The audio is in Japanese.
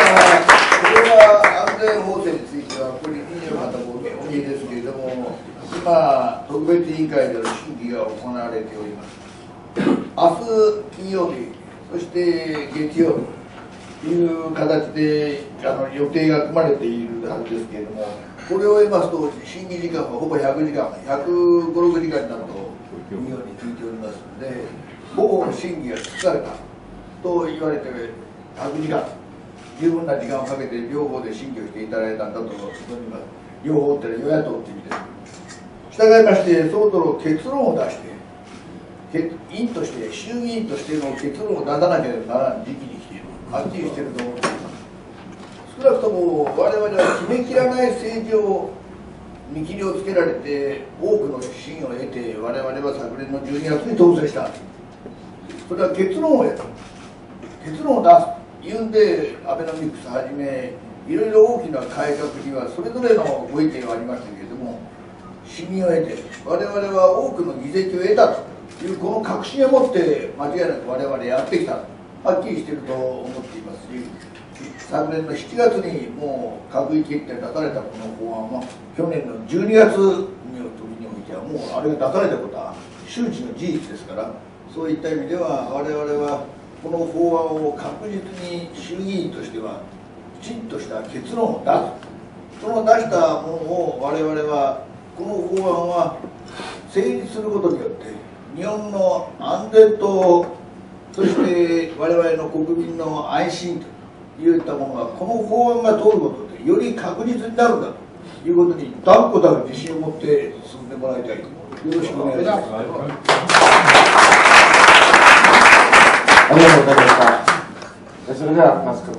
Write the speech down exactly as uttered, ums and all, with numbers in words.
れは安全法制については、これ、理事の方もお見えですけれども、今、特別委員会での審議が行われております。明日金曜日、そして月曜日という形であの予定が組まれているはずですけれども、これを得ますと、審議時間はほぼひゃくじかん、ひゃくごじゅうろくじかんになるというように聞いておりますので、ほぼ審議が尽くされたと言われて、ひゃくじかん、十分な時間をかけて両方で審議をしていただいたんだと思います。両方って与野党という意味です。従いまして、そろそろ結論を出して、委員として、衆議院としての結論を出さなければならない時期に来ている、はっきりしていると思っています。少なくとも我々は決めきらない政治を見切りをつけられて、多くの信を得て、我々は昨年のじゅうにがつに当選した。それは結論を得た。結論を出す。いうんで、アベノミクスはじめ、いろいろ大きな改革にはそれぞれのご意見がありましたけれども、信任を得て、我々は多くの議席を得たと。いうこの確信を持って間違いなく我々やってきた、はっきりしていると思っていますし、昨年のしちがつにもう閣議決定出されたこの法案は、去年のじゅうにがつの時においては、もうあれが出されたことは周知の事実ですから、そういった意味では、我々はこの法案を確実に衆議院としては、きちんとした結論を出す、その出したものを我々は、この法案は成立することによって、日本の安全と、そして我々の国民の安心といったものが、この法案が通ることで、より確実になるんだということに、断固たる自信を持って進んでもらいたいと、よろしくお願いします。 ありがとうございました。それではマスク